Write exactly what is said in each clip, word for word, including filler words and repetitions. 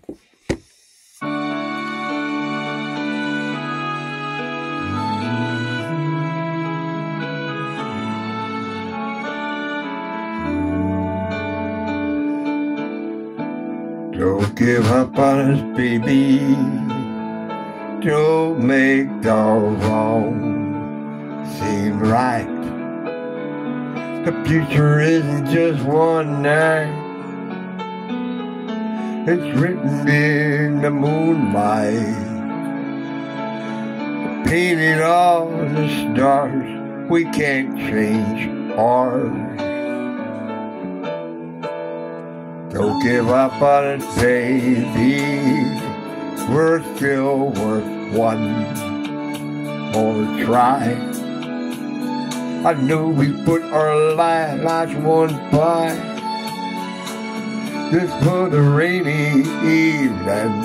Don't give up on us, baby. Don't make the wrong seem right. The future isn't just one night. It's written in the moonlight, painted on the stars. We can't change ours. Don't give up on it, baby. We're still worth one more try. I knew we put our lives one by. This was a rainy evening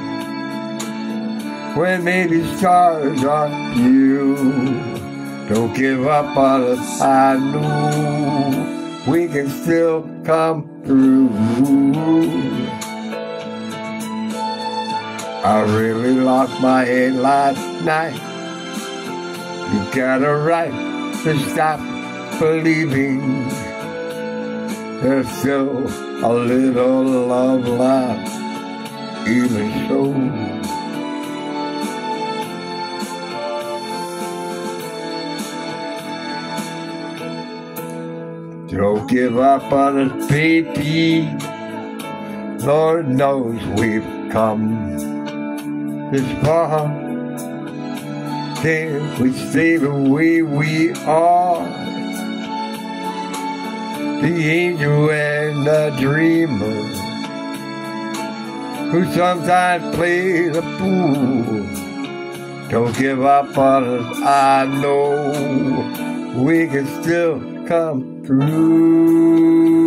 when maybe stars are few. Don't give up on us, I knew we can still come through. I really lost my head last night. You got a right to stop believing. There's still a little love left, even so. Don't give up on us, baby. Lord knows we've come this far. Can't we stay the way we are? The angel and the dreamer, who sometimes plays a fool. Don't give up on us, I know we can still come through.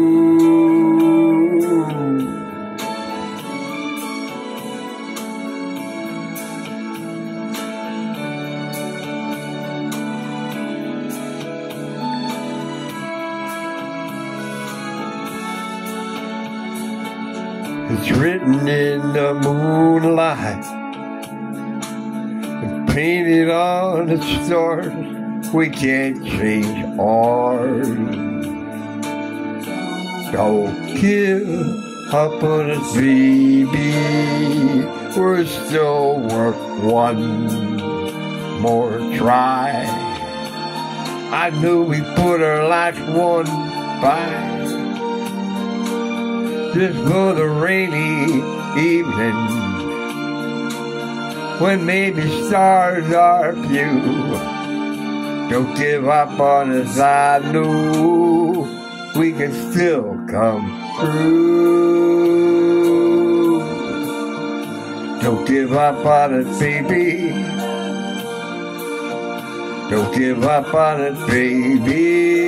It's written in the moonlight and painted on the stars. We can't change ours. Don't give up on us, baby. We're still worth one more try. I knew we put our lives one by. This was a rainy evening when maybe stars are few. Don't give up on us, I knew we can still come through. Don't give up on us, baby. Don't give up on us, baby.